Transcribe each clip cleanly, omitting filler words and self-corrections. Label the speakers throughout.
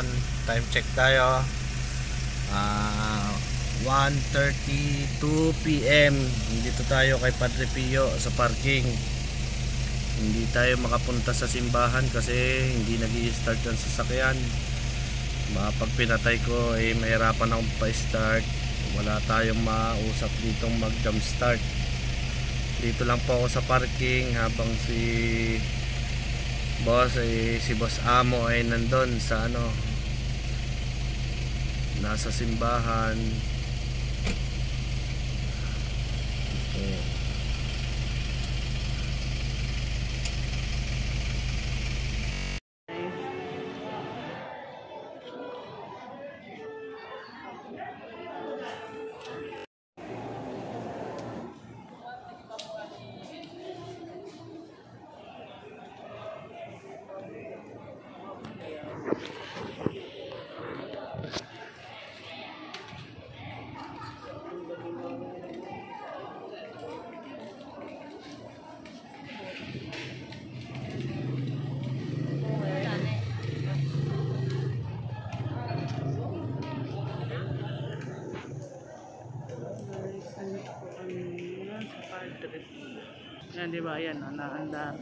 Speaker 1: ngayon. Time check tayo. 1:32 PM. Dito tayo kay Padre Pio sa parking. Hindi tayo makapunta sa simbahan kasi hindi nag-i-start ang sasakyan. Pag pinatay ko ay mahirapan akong pa-start. Wala tayong mausap ditong mag-jump start. Dito lang po ako sa parking habang si Boss Amo ay nandun sa nasa simbahan.
Speaker 2: Yan, di ba? Yan, naandar.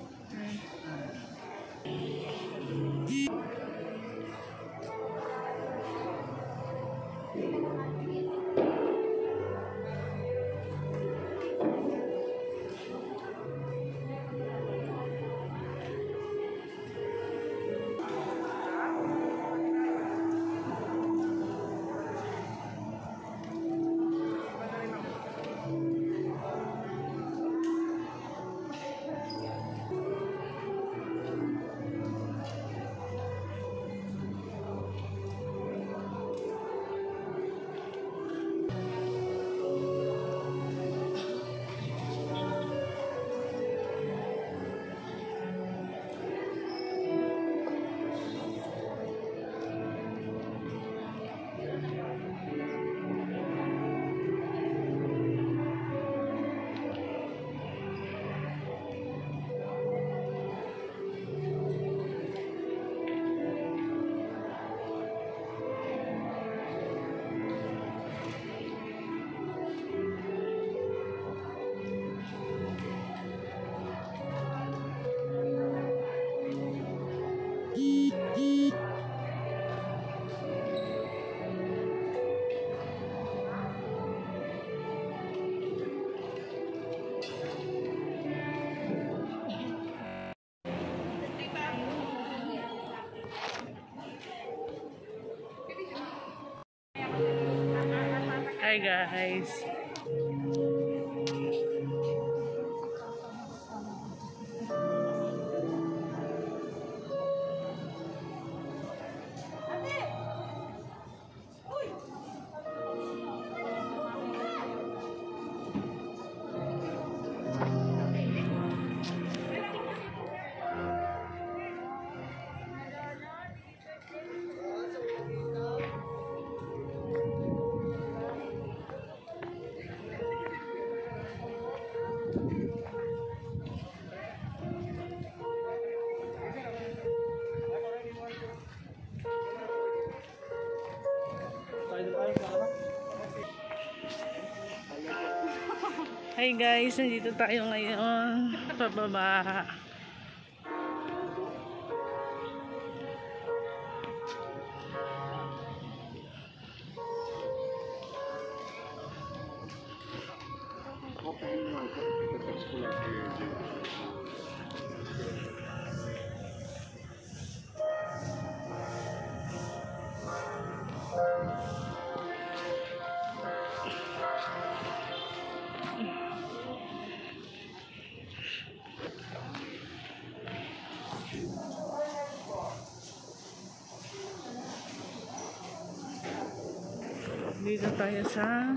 Speaker 2: Hi guys. Hi guys, nandito tayo ngayon pababa. Dito tayo sa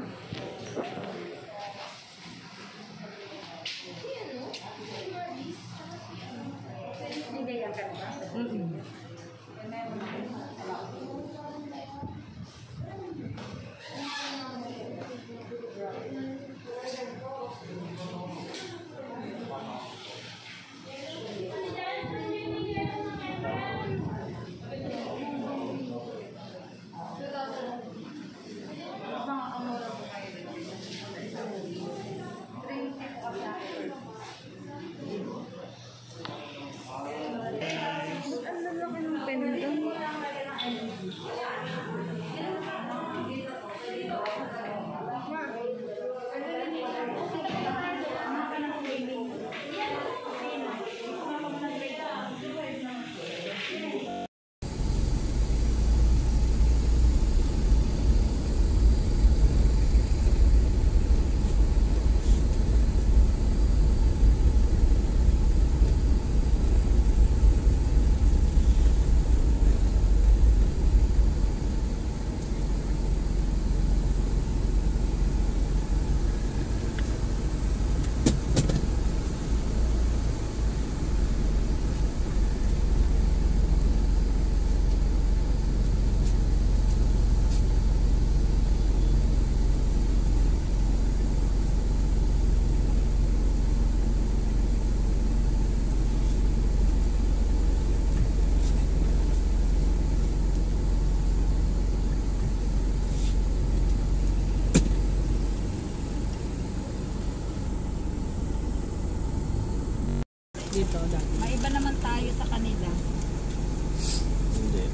Speaker 2: dito dati.
Speaker 3: Maiba naman tayo sa kanila.
Speaker 1: Hindi.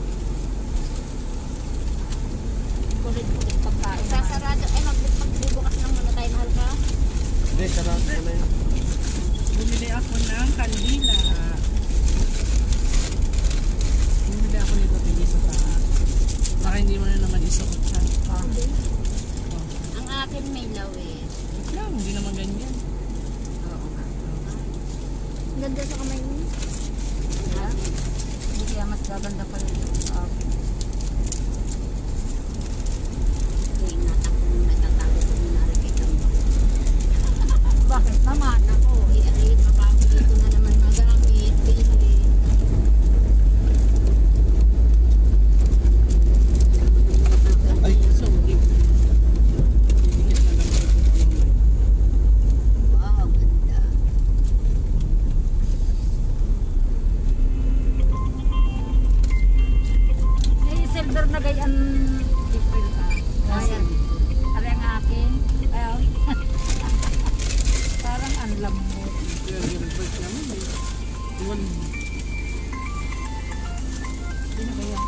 Speaker 3: Kulit-kulit pagkain. Sasarado. Ay, magbubukas lang muna tayo, mahal ka?
Speaker 1: Hindi, sarap ko na yun.
Speaker 2: Bumili ako ng kandila. Bumili ako nito pili sa taas. Baka hindi mo na naman isuot siya.
Speaker 3: Hindi. Ang akin may lawit.
Speaker 2: Lang, hindi naman ganyan.
Speaker 3: Oo nga. Ganda sa kamay mo. Ha? Hindi kaya mas gaganda pa rin sa akin. Hindi nga ako natatago ko na nakikita mo. Bakit naman ako? I-arit, mapapili ko na naman magamit. Bili.
Speaker 1: Ay,
Speaker 2: Sorry. Didikit na lang ito.
Speaker 3: Wow, ganda. May silver na gayan. April ka. Ayan. Ari ang akin. Ay, parang ang lambot.
Speaker 2: Kaya reverse naman eh. Iwan.
Speaker 3: Hindi na kaya.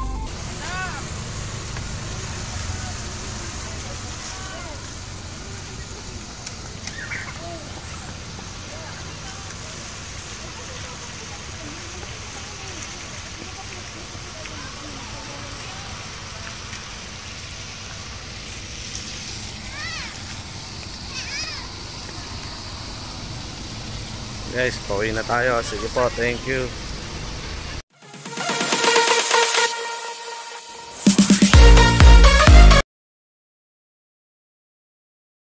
Speaker 1: guys, pauwi na tayo. Sige po, thank you.